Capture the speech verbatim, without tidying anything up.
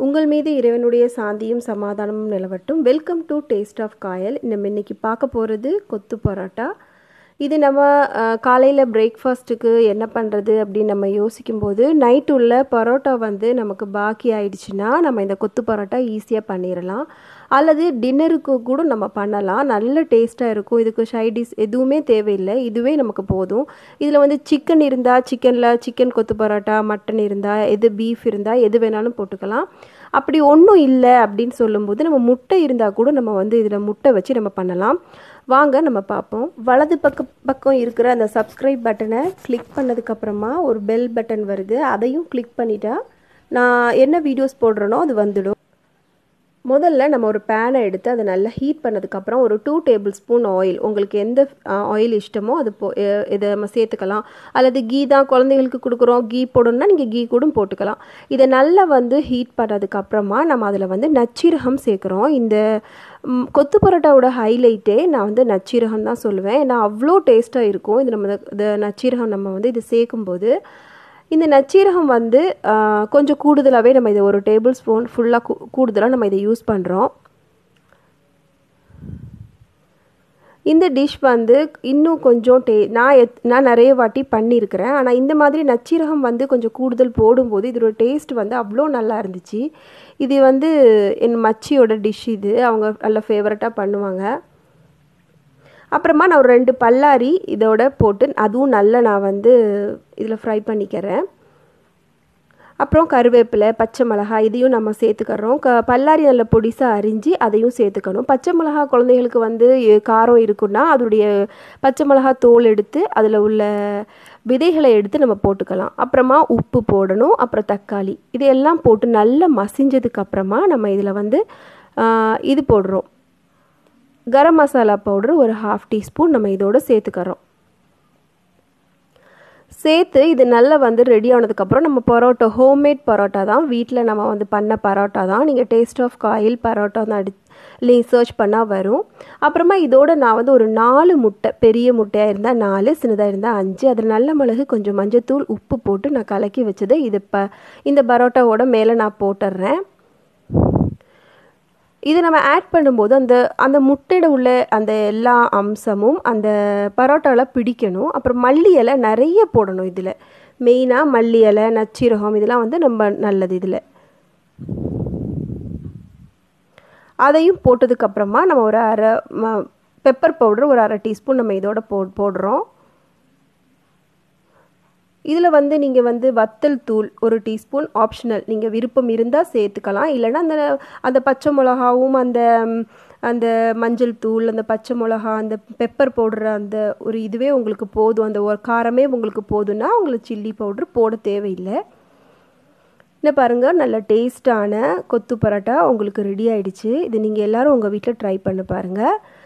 உங்கள் மீது இறைவனுடைய சாந்தியும் சமாதானமும் நிலவட்டும். Welcome to taste of Kayal. நம்ம இன்னைக்கு பார்க்க போகிறது கொத்து பரோட்டா. இது நம்ம காலையில் பிரேக்ஃபாஸ்ட்டுக்கு என்ன பண்ணுறது அப்படின்னு நம்ம யோசிக்கும்போது நைட்டு உள்ள பரோட்டா வந்து நமக்கு பாக்கி ஆயிடுச்சுன்னா நம்ம இந்த கொத்து பரோட்டா ஈஸியாக பண்ணிடலாம். அல்லது டின்னருக்கு கூட நம்ம பண்ணலாம். நல்ல டேஸ்ட்டாக இருக்கும். இதுக்கு சைடிஷ் எதுவுமே தேவையில்லை, இதுவே நமக்கு போதும். இதில் வந்து சிக்கன் இருந்தால் சிக்கனில் சிக்கன் கொத்து பரோட்டா, மட்டன் இருந்தால் எது, பீஃப் இருந்தால் எது வேணாலும் போட்டுக்கலாம். அப்படி ஒன்றும் இல்லை அப்படின்னு சொல்லும்போது நம்ம முட்டை இருந்தால் கூட நம்ம வந்து இதில் முட்டை வச்சு நம்ம பண்ணலாம். வாங்க நம்ம பார்ப்போம். வலது பக்க பக்கம் இருக்கிற அந்த சப்ஸ்கிரைப் பட்டனை கிளிக் பண்ணதுக்கப்புறமா ஒரு பெல் பட்டன் வருது, அதையும் கிளிக் பண்ணிட்டா நான் என்ன வீடியோஸ் போடுறேனோ அது வந்துடும். முதல்ல நம்ம ஒரு பேனை எடுத்து அதை நல்லா ஹீட் பண்ணதுக்கப்புறம் ஒரு டூ டேபிள் ஸ்பூன் ஆயில், உங்களுக்கு எந்த ஆயில் இஷ்டமோ அது போ இதை நம்ம சேர்த்துக்கலாம். அல்லது கீ தான் குழந்தைகளுக்கு கொடுக்குறோம், கீ போடணும்னா நீங்கள் கீ கூட போட்டுக்கலாம். இதை நல்லா வந்து ஹீட் பண்ணதுக்கப்புறமா நம்ம அதில் வந்து நச்சீரகம் சேர்க்குறோம். இந்த கொத்து பரோட்டாவோட ஹைலைட்டே நான் வந்து நச்சீரகம் தான் சொல்லுவேன். ஏன்னா அவ்வளோ டேஸ்ட்டாக இருக்கும். இது நம்ம இந்த நச்சீரகம் நம்ம வந்து இது சேர்க்கும்போது இந்த நச்சீரகம் வந்து கொஞ்சம் கூடுதலாகவே நம்ம இதை ஒரு டேபிள் ஸ்பூன் ஃபுல்லாக கூ கூடுதலாக நம்ம இதை யூஸ் பண்ணுறோம். இந்த டிஷ் வந்து இன்னும் கொஞ்சம் டே நான் எத் நான் நிறைய வாட்டி பண்ணியிருக்கிறேன். ஆனால் இந்த மாதிரி நச்சீரகம் வந்து கொஞ்சம் கூடுதல் போடும்போது இதோட டேஸ்ட் வந்து அவ்வளோ நல்லா இருந்துச்சு. இது வந்து என் மச்சியோட டிஷ், இது அவங்க நல்ல ஃபேவரட்டாக பண்ணுவாங்க. அப்புறமா நான் ஒரு ரெண்டு பல்லாரி இதோட போட்டு அதுவும் நல்லா நான் வந்து இதில் ஃப்ரை பண்ணிக்கிறேன். அப்புறம் கருவேப்பிலை, பச்சை மிளகாய் இதையும் நம்ம சேர்த்துக்கிறோம். க பல்லாரி நல்ல பொடிசாக அரிஞ்சு அதையும் சேர்த்துக்கணும். பச்சை மிளகா குழந்தைகளுக்கு வந்து காரம் இருக்குன்னா அதோடைய பச்சை மிளகா தோல் எடுத்து அதில் உள்ள விதைகளை எடுத்து நம்ம போட்டுக்கலாம். அப்புறமா உப்பு போடணும். அப்புறம் தக்காளி இதையெல்லாம் போட்டு நல்லா மசிஞ்சதுக்கப்புறமா நம்ம இதில் வந்து இது போடுறோம், கரம் மசாலா பவுடர் ஒரு ஹாஃப் டீஸ்பூன் நம்ம இதோடு சேர்த்துக்கிறோம். சேர்த்து இது நல்லா வந்து ரெடி ஆனதுக்கப்புறம் நம்ம பரோட்டா, ஹோம்மேட் பரோட்டா தான், வீட்டில் நம்ம வந்து பண்ண பரோட்டா தான். நீங்கள் டேஸ்ட் ஆஃப் காயில் பரோட்டா தான் அடி இல்லை சர்ச் பண்ணால் வரும். அப்புறமா இதோட நான் வந்து ஒரு நாலு முட்டை, பெரிய முட்டையாக இருந்தால் நாலு, சின்னதாக இருந்தால் அஞ்சு, அதில் நல்ல மிளகு, கொஞ்சம் மஞ்சத்தூள், உப்பு போட்டு நான் கலக்கி வச்சது இது ப இந்த பரோட்டாவோட மேலே நான் போட்டுடுறேன். இது நம்ம ஆட் பண்ணும்போது அந்த அந்த முட்டையில் உள்ள அந்த எல்லா அம்சமும் அந்த பரோட்டாவில் பிடிக்கணும். அப்புறம் மல்லி இலை நிறைய போடணும். இதில் மெயினாக மல்லி இலை, நச்சீரகம் இதெல்லாம் வந்து நம்ம நல்லது. இதில் அதையும் போட்டதுக்கப்புறமா நம்ம ஒரு அரை பெப்பர் பவுடர் ஒரு அரை டீஸ்பூன் நம்ம இதோட போ போடுறோம். இதில் வந்து நீங்கள் வந்து வத்தல் தூள் ஒரு டீஸ்பூன் ஆப்ஷனல், நீங்கள் விருப்பம் இருந்தால் சேர்த்துக்கலாம். இல்லைன்னா அந்த அந்த பச்சை மிளகாவும் அந்த அந்த மஞ்சள் தூள், அந்த பச்சை மிளகா, அந்த பெப்பர் போடுற அந்த ஒரு இதுவே உங்களுக்கு போதும். அந்த ஒரு காரமே உங்களுக்கு போதும்னா உங்களுக்கு சில்லி பவுடர் போட தேவையில்லை. இன்னும் பாருங்கள், நல்ல டேஸ்டான கொத்து பரோட்டா உங்களுக்கு ரெடி ஆகிடுச்சு. இது நீங்கள் எல்லோரும் உங்கள் வீட்டில் ட்ரை பண்ணி பாருங்கள்.